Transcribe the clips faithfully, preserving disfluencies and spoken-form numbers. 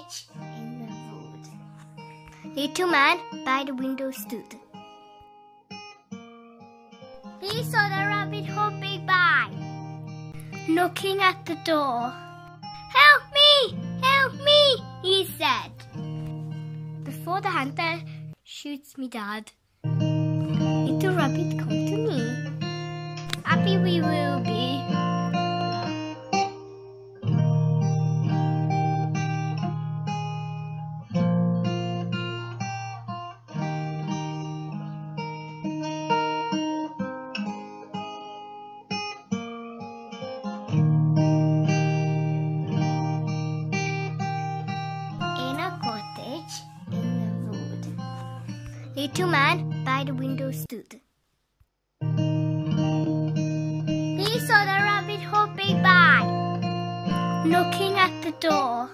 cottage in the wood. Little man by the window stood. He saw the rabbit hopping by, knocking at the door. "Help me! Help me!" he said. "Before the hunter shoots me dead, little rabbit, come to me. Happy we will be." Little man by the window stood. He saw the rabbit hopping by, knocking at the door.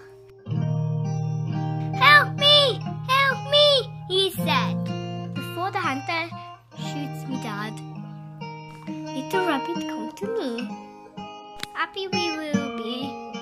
"Help me! Help me!" he said. "Before the hunter shoots me dead, little rabbit, come to me. Happy we will be."